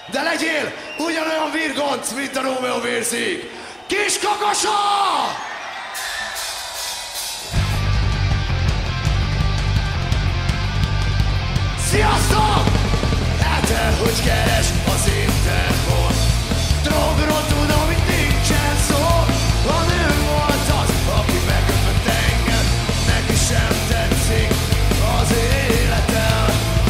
de legyél ugyanolyan virgonc, mint a Rómeó vérzik. Kis kakasa! Sziasztok! Eter, hogy keres az Interpol. Drogról tudom, itt nincsen szó. A nő volt az, aki megöpött engem. Neki sem tetszik az életem.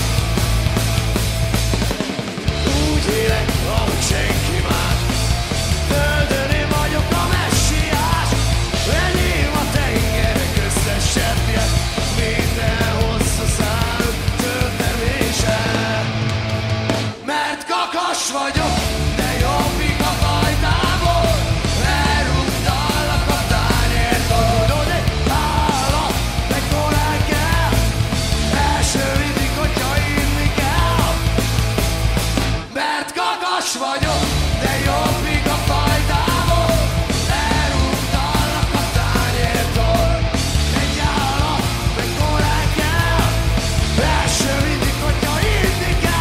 Úgy élek, ahogy senki más. Földön én vagyok a messiás. Enyém a tengerek összes seppje. Minden hosszú szám töltemése. Mert kakas vagyok, de jobbik a fajtából. Elrúgdallak a tányért, tudod, egy állat, meg korán kell. Első mindig, hogyha inni kell. Mert kakas vagyok, de jobbik a fajtából. Elrúgdallak a tányértól. Egy állat, meg korán kell. Első mindig, hogyha inni kell.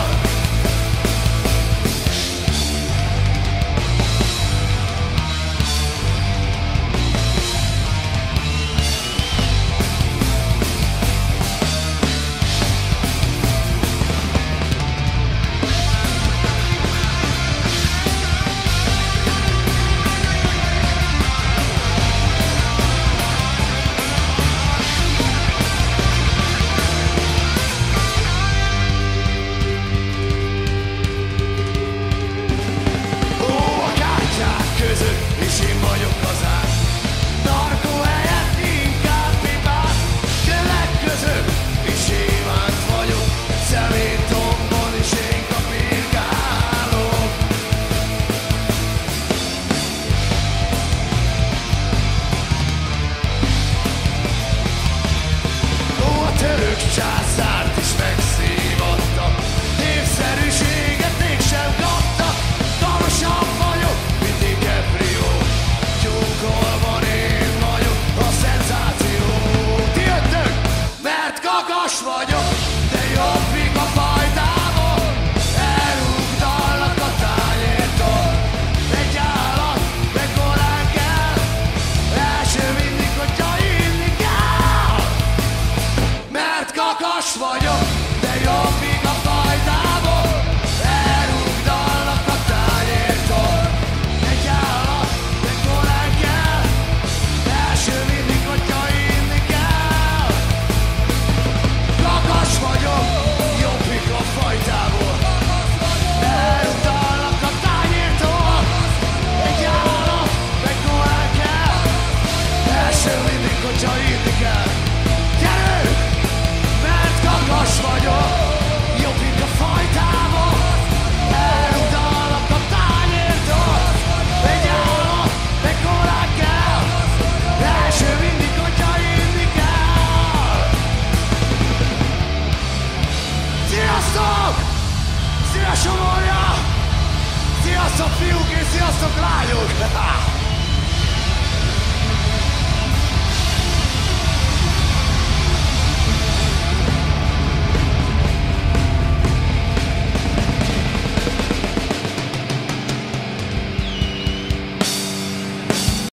Ó, a kártyák között is én vagyok az át. Narkó helyett inkább pipát. Kövek között is évánt vagyok. Szeméttombon is én kapirgálok. Ó, a török császárt is megszívottak. Népszerűséget mégsem kaptak. Dalosabb vagyok, mint DiCaprio. Tyúkolban én vagyok a szenzáció. Ti jöttök, mert kakas vagyok, de jobbik a fajtából. Elrúgdallak a tányértól. Egy állat, meg korán kell. Első mindig, hogyha inni kell. Mert kakas vagyok, de jobbik a fajtából. Elrúgdallak a tányértól. Egy állat, meg korán kell. Első mindig, hogyha inni kell. Kakas vagyok, jobbik a fajtából. Elrúgdallak a tányértól. Egy állat, meg korán kell. Első mindig, hogyha inni kell. Gyerünk! Mert kakas vagyok, jobbik a fajtából. Elrúgdallak a tányértól. Egy állat, meg korán kell. Első mindig, hogyha inni kell. Sziasztok! Szia Somorja! Sziasztok fiúk és sziasztok lányok!